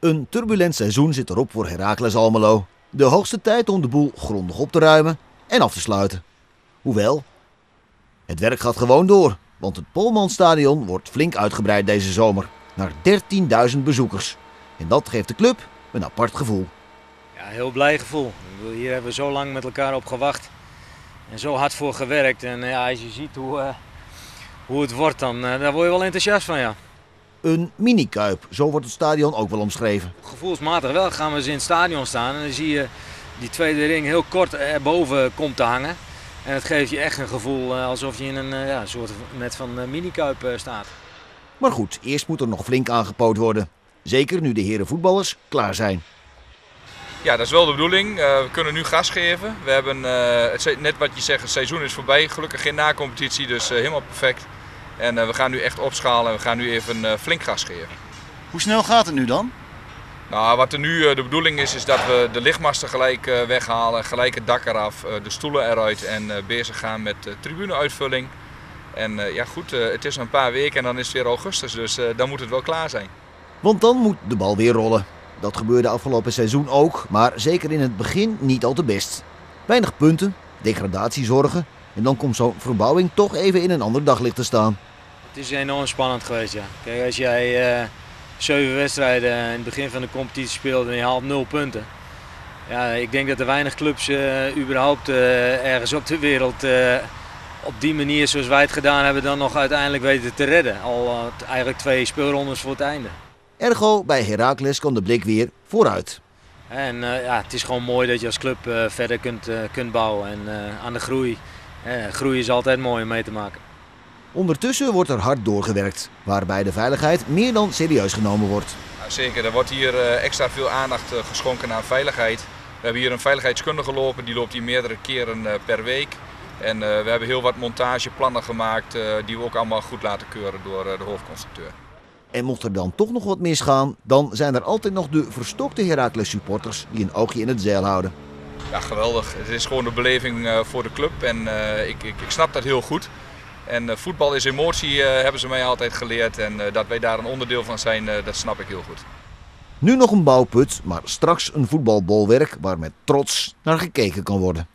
Een turbulent seizoen zit erop voor Heracles Almelo. De hoogste tijd om de boel grondig op te ruimen en af te sluiten. Hoewel, het werk gaat gewoon door, want het Polmanstadion wordt flink uitgebreid deze zomer. Naar 13.000 bezoekers. En dat geeft de club een apart gevoel. Ja, heel blij gevoel. Hier hebben we zo lang met elkaar op gewacht. En zo hard voor gewerkt. En ja, als je ziet hoe het wordt, daar word je wel enthousiast van, ja. Een mini-kuip, zo wordt het stadion ook wel omschreven. Gevoelsmatig wel gaan we eens in het stadion staan en dan zie je die tweede ring heel kort erboven komt te hangen. En het geeft je echt een gevoel alsof je in een soort net van mini-kuip staat. Maar goed, eerst moet er nog flink aangepoot worden. Zeker nu de heren voetballers klaar zijn. Ja, dat is wel de bedoeling. We kunnen nu gas geven. We hebben, net wat je zegt, het seizoen is voorbij. Gelukkig geen na-competitie, dus helemaal perfect. En we gaan nu echt opschalen en we gaan nu even flink gas geven. Hoe snel gaat het nu dan? Nou, wat er nu de bedoeling is dat we de lichtmasten gelijk weghalen, gelijk het dak eraf, de stoelen eruit en bezig gaan met tribuneuitvulling. En ja goed, het is een paar weken en dan is het weer augustus, dus dan moet het wel klaar zijn. Want dan moet de bal weer rollen. Dat gebeurde afgelopen seizoen ook, maar zeker in het begin niet al te best. Weinig punten, degradatiezorgen en dan komt zo'n verbouwing toch even in een ander daglicht te staan. Het is enorm spannend geweest, ja. Kijk, als jij 7 wedstrijden in het begin van de competitie speelt en je haalt 0 punten. Ja, ik denk dat er weinig clubs überhaupt ergens op de wereld op die manier zoals wij het gedaan hebben dan nog uiteindelijk weten te redden. Al eigenlijk 2 speelrondes voor het einde. Ergo, bij Heracles kan de blik weer vooruit. En ja, het is gewoon mooi dat je als club verder kunt bouwen en aan de groei. Groei is altijd mooi om mee te maken. Ondertussen wordt er hard doorgewerkt, waarbij de veiligheid meer dan serieus genomen wordt. Nou, zeker, er wordt hier extra veel aandacht geschonken aan veiligheid. We hebben hier een veiligheidskundige lopen, die loopt hier meerdere keren per week. En we hebben heel wat montageplannen gemaakt die we ook allemaal goed laten keuren door de hoofdconstructeur. En mocht er dan toch nog wat misgaan, dan zijn er altijd nog de verstokte Heracles supporters die een oogje in het zeil houden. Ja, geweldig. Het is gewoon de beleving voor de club en ik snap dat heel goed. En voetbal is emotie, hebben ze mij altijd geleerd. En dat wij daar een onderdeel van zijn, dat snap ik heel goed. Nu nog een bouwput, maar straks een voetbalbolwerk waar met trots naar gekeken kan worden.